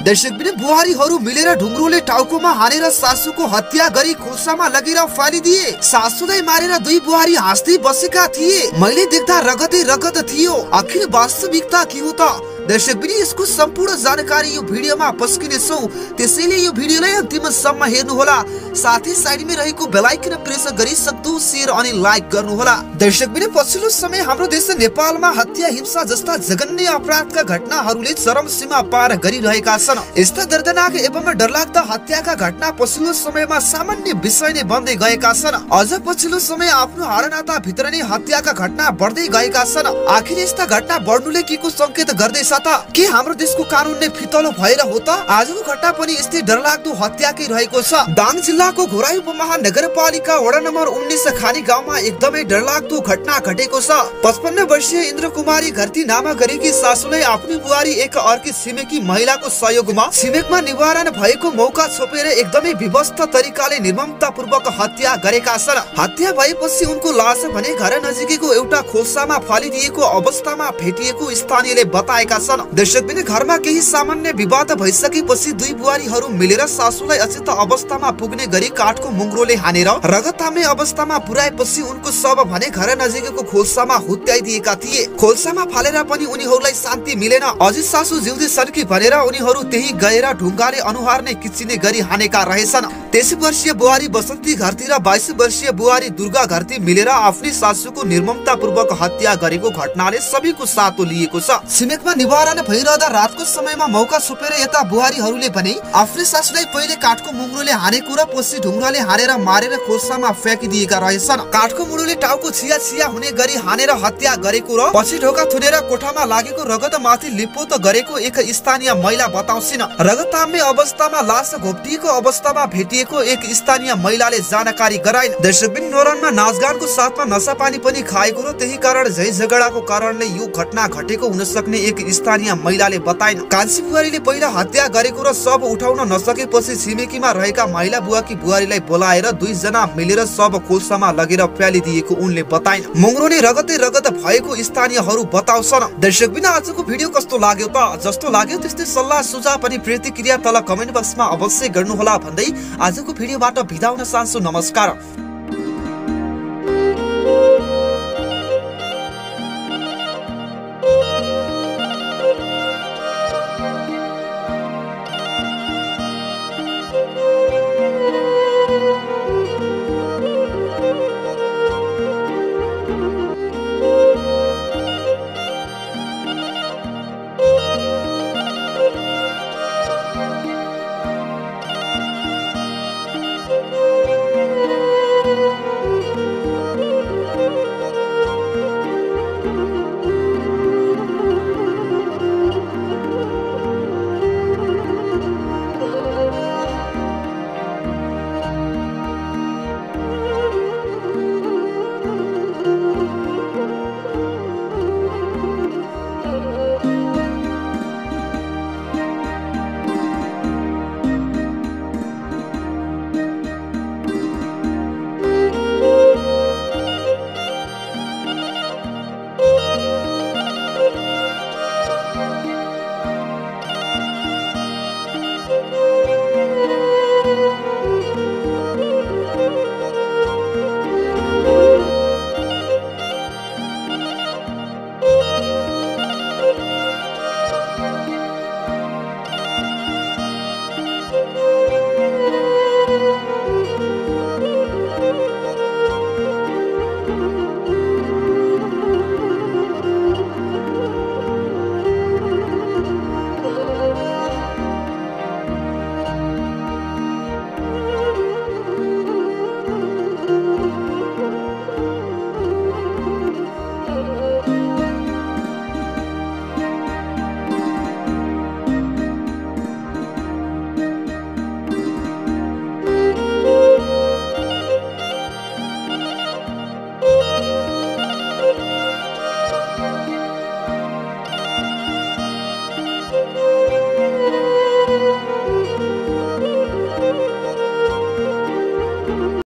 दर्शकबिन बुहारीहरू मिलेर ढुङ्ग्रोले टाउकोमा हानेर सासूको हत्या गरी खोल्सामा लगेर फालिदिए। सासूलाई मारेर दुई बुहारी हाँस्दै बसेका थिए। मैले देख्दा रगतै रगत थियो। आखिर वास्तविकता के हो त? दर्शकबिन यसको सम्पूर्ण जानकारी यो भिडियोमा पस्किने छौं, त्यसैले यो भिडियोलाई अन्तिमसम्म हेर्नु होला। साथै साइडमा रहेको बेल आइकन प्रेस गरी सक्दो शेयर अनि लाइक गर्नु होला। दर्शकबिन पछिल्लो समय हाम्रो देश नेपालमा हत्या, हिंसा जस्ता जघन्य अपराधका घटनाहरूले चरम सीमा पार गरिरहेका छन्। यस्ता दर्दनाक एवं डरलाग्दा हत्याका घटना पछिल्लो समयमा सामान्य विषय नै बन्दै गएका छन्। अझ पछिल्लो समय आफ्नो हाडनाता भित्र नै हत्याका घटना बढ्दै गएका छन्। आखिर यस्ता घटना बढ्नुले के को संकेत गर्दैछ? के हाम्रो देशको कानुन नै फितलो भएर हो त? आजको घटना पनि यस्तै डरलाग्दो हत्याकै रहेको छ। दाङ जिल्लाको घोराई उपमहानगरपालिका वडा नम्बर 19 खानी गाउँमा एकदमै डरलाग्दो घटना घटेको छ। 55 वर्षीय इन्द्र कुमारी घरती नामा गरेकी सासूलाई आफ्नो बुहारी एक अर्की छिमेकी महिलाको सहयोगमा छिमेकमा निवारण भएको मौका छोपेर एकदमै विवस्त तरिकाले निर्ममतापूर्वक हत्या गरेका छन्। हत्या भएपछि उनको लास भने घर नजिकैको एउटा खोल्सामा फालिदिएको अवस्थामा भेटिएको स्थानीयले बताएका छन्। दर्शकबिन घरमा केही सामान्य विवाद भइसकेपछि दुई बुहारीहरू मिलेर सासूलाई अचेत अवस्थामा पुग्ने गरी काठको मुङ्ग्रोले हानेर रगताम्य अवस्थामा पुर्याएपछि उनको शव भने घर नजिकैको खोल्सामा हुत्याइदिएका थिए। खोल्सामा फालेर पनि उनीहरूलाई शान्ति मिलेन। अझै सासू जिउँदै छन् भनेर उनीहरू त्यही गएर ढुङ्गाले अनुहार नै किच्चिने गरी हानेका रहेछन्। 23 वर्षीय बुहारी बसन्ती घरती र 22 वर्षीय बुहारी दुर्गा घरती मिलेर आफ्नै सासूको निर्ममतापूर्वक हत्या गरेको घटनाले सबैको सातो लिएको छ। छिमेकमा निवारण भइरहँदा रातको समयमा मौका छोपेर यता बुहारीहरूले भने आफ्नै सासूलाई पहिले काठको मुङ्ग्रोले हानेको र पछि ढुङ्गाले हानेर मारेर खोल्सामा फ्याँकिदिएका रहेछन्। काठको मुङ्ग्रोले टाउको छिया छिया हुने गरी हानेर हत्या गरेको र पछि ढोका थुनेर कोठामा लागेको रगत माथि लिपोत गरेको एक स्थानीय महिला बताउँछिन्। रगताम्य अवस्थामा लास घोप्टिएको अवस्थामा भेटिएको एक स्थानीय महिलाले जानकारी गराइन्। दर्शकबिन नोरनमा नाचगानको साथमा नसापानी पनि खाएको र त्यही कारण झै झगडाको कारणले यो घटना घटेको हुन सक्ने एक स्थानीय महिलाले बताइन्। कान्छी बुहारीले पहिला हत्या गरेको र शव उठाउन नसकेपछि छिमेकीमा रहेका महिला बुवाकी बुहारीलाई बोलाएर दुईजना मिलेर शव खोल्सामा लगेर फ्यालिदिएको उनले बताइन्। मुङ्ग्रो नै रगतै रगत भएको स्थानीयहरू बताउँछन्। दर्शकबिन आजको भिडियो कस्तो लाग्यो त? जस्तो लाग्यो त्यस्तै सल्लाह सुझाव पनि प्रतिक्रिया तल कमेन्ट बक्समा अवश्य गर्नुहोला भन्दै आजको भिडियोबाट बिदा हुन चाहन्छु। नमस्कार।